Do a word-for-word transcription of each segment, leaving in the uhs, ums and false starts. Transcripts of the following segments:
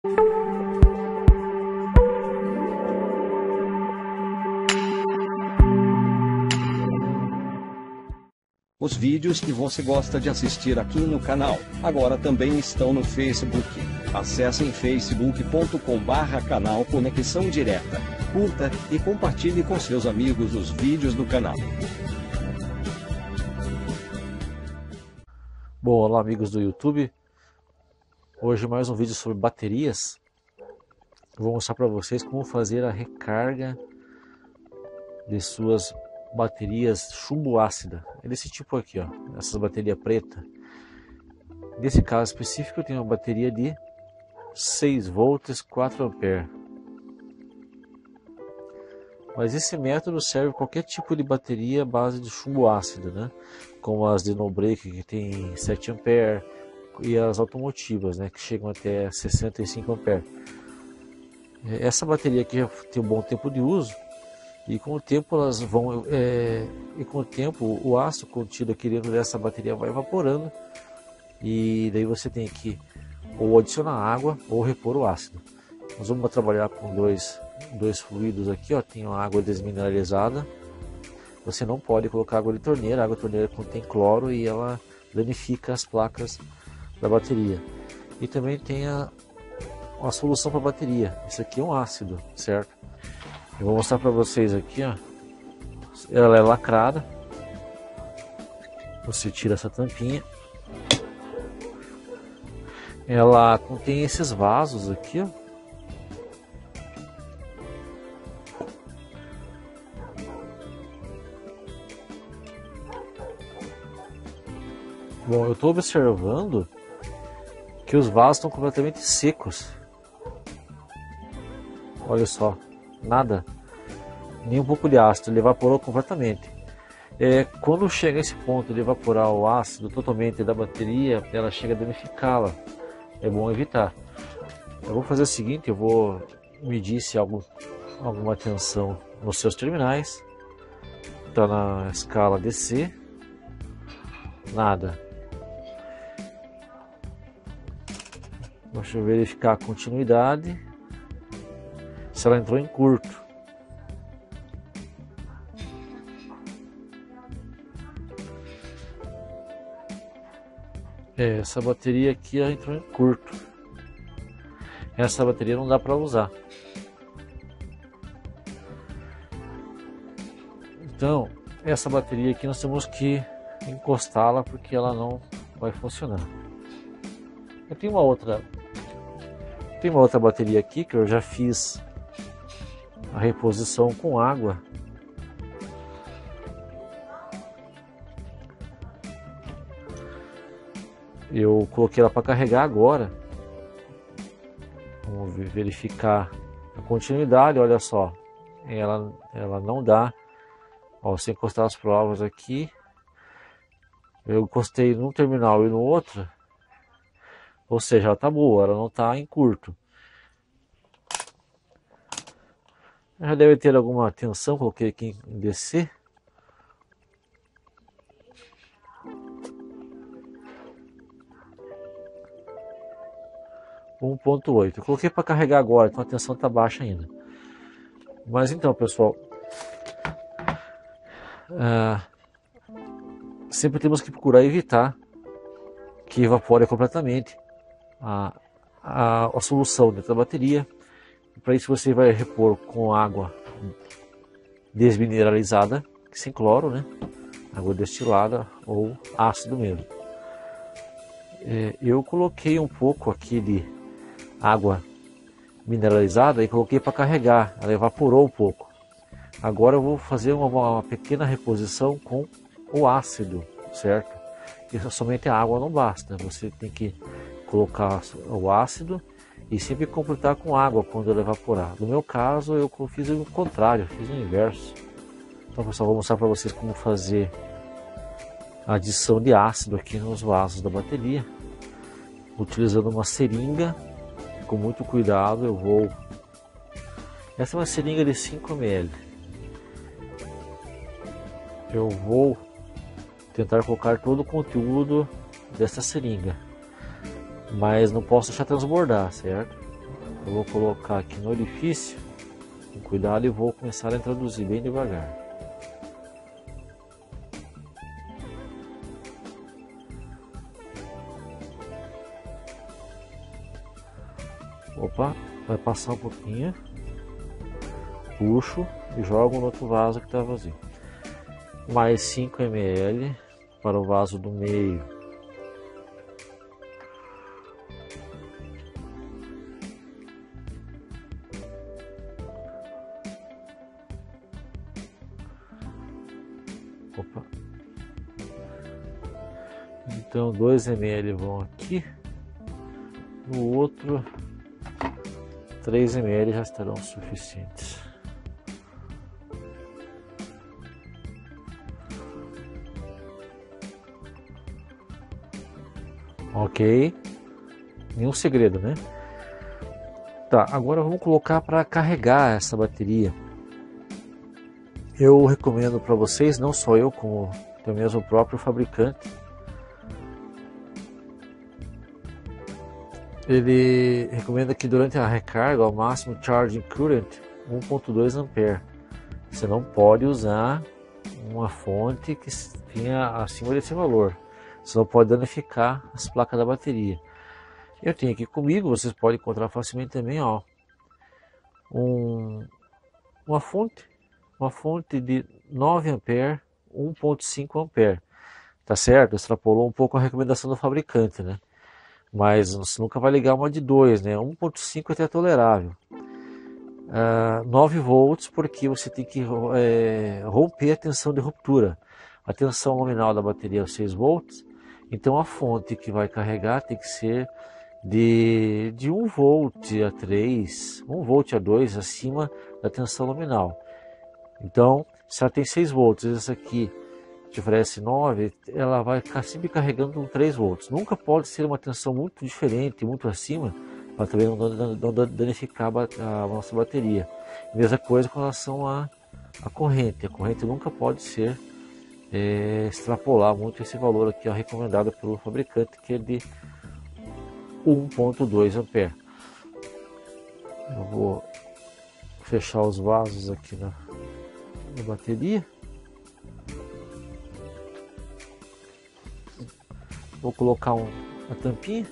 Os vídeos que você gosta de assistir aqui no canal, agora também estão no Facebook. Acessem facebook ponto com barra canal Conexão Direta. Curta e compartilhe com seus amigos os vídeos do canal. Bom, olá amigos do YouTube. Hoje mais um vídeo sobre baterias. Eu vou mostrar para vocês como fazer a recarga de suas baterias chumbo ácida. É desse tipo aqui, ó, essas baterias preta. Nesse caso específico eu tenho uma bateria de seis volts, quatro amperes. Mas esse método serve para qualquer tipo de bateria à base de chumbo ácido, né? Como as de no break que tem sete amperes e as automotivas, né, que chegam até sessenta e cinco amperes. Essa bateria aqui já tem um bom tempo de uso. E com o tempo elas vão é, e com o tempo o ácido contido aqui dentro dessa bateria vai evaporando, e daí você tem que ou adicionar água ou repor o ácido. Nós vamos trabalhar com dois, dois fluidos aqui, ó. Tem a água desmineralizada. Você não pode colocar água de torneira, a água de torneira contém cloro e ela danifica as placas da bateria. E também tem a, a solução para a bateria. Isso aqui é um ácido, certo? Eu vou mostrar para vocês aqui, ó. Ela é lacrada. Você tira essa tampinha. Ela contém esses vasos aqui, ó. Bom, eu estou observando que os vasos estão completamente secos. Olha só. Nada, nem um pouco de ácido, ele evaporou completamente. É, quando chega a esse ponto de evaporar o ácido totalmente da bateria, ela chega a danificá-la. É bom evitar. Eu vou fazer o seguinte, eu vou medir se há algum, alguma tensão nos seus terminais. Está na escala D C. Nada. Deixa eu verificar a continuidade. Se ela entrou em curto. É, essa bateria aqui ela entrou em curto. Essa bateria não dá para usar. Então, essa bateria aqui nós temos que encostá-la porque ela não vai funcionar. Eu tenho uma outra, tem uma outra bateria aqui que eu já fiz a reposição com água. Eu coloquei ela para carregar agora. Vamos verificar a continuidade. Olha só, ela, ela não dá. Ó, se encostar as provas aqui, eu encostei num terminal e no outro, ou seja, ela tá boa, ela não está em curto. Já deve ter alguma tensão, coloquei aqui em D C. um ponto oito. Eu coloquei para carregar agora, então a tensão está baixa ainda. Mas então, pessoal, ah, sempre temos que procurar evitar que evapore completamente a, a, a solução dentro da bateria. Para isso você vai repor com água desmineralizada, sem cloro, né? Água destilada ou ácido mesmo. É, eu coloquei um pouco aqui de água mineralizada e coloquei para carregar, ela evaporou um pouco. Agora eu vou fazer uma, uma pequena reposição com o ácido, certo? Porque somente a água não basta, você tem que colocar o ácido e sempre completar com água quando ela evaporar. No meu caso eu fiz o contrário, fiz o inverso. Então pessoal, vou mostrar para vocês como fazer a adição de ácido aqui nos vasos da bateria. Utilizando uma seringa, com muito cuidado eu vou... Essa é uma seringa de cinco mililitros. Eu vou tentar colocar todo o conteúdo dessa seringa, mas não posso deixar transbordar, certo? Eu vou colocar aqui no orifício, com cuidado, e vou começar a introduzir bem devagar. Opa, vai passar um pouquinho, puxo e jogo no outro vaso que está vazio. Mais cinco mililitros para o vaso do meio. Opa. Então dois mililitros vão aqui, no outro três mililitros já estarão suficientes. Ok, nenhum segredo, né? Tá, agora vamos colocar para carregar essa bateria. Eu recomendo para vocês, não só eu, como também o próprio fabricante, ele recomenda que durante a recarga, ao máximo charging current um ponto dois amperes. Você não pode usar uma fonte que tenha acima desse valor, senão pode danificar as placas da bateria. Eu tenho aqui comigo, vocês podem encontrar facilmente também, ó, um, uma fonte, uma fonte de nove amperes, um ponto cinco amperes, tá certo? Extrapolou um pouco a recomendação do fabricante, né? Mas você nunca vai ligar uma de dois, né? um ponto cinco é até tolerável. Uh, nove volts, porque você tem que é, romper a tensão de ruptura. A tensão nominal da bateria é seis volts, então a fonte que vai carregar tem que ser de, de um volt a três, um volt a dois acima da tensão nominal. Então, se ela tem seis volts, essa aqui te oferece nove, ela vai ficar sempre carregando com três volts. Nunca pode ser uma tensão muito diferente, muito acima, para também não danificar a nossa bateria. Mesma coisa com relação à, à corrente. A corrente nunca pode ser é, extrapolar muito esse valor aqui, ó, recomendado pelo fabricante, que é de um ponto dois amperes. Eu vou fechar os vasos aqui na, na bateria. Vou colocar um, uma tampinha.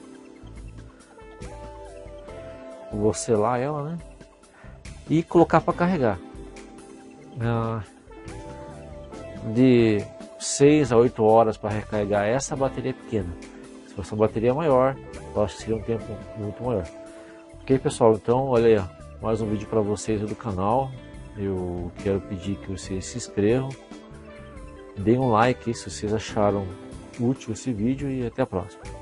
Vou selar ela, né? E colocar para carregar. Ah, de seis a oito horas para recarregar essa bateria pequena. Se fosse uma bateria maior, eu acho que seria um tempo muito maior. Ok, pessoal? Então, olha aí, ó, mais um vídeo para vocês do canal. Eu quero pedir que vocês se inscrevam, deem um like se vocês acharam útil esse vídeo e até a próxima.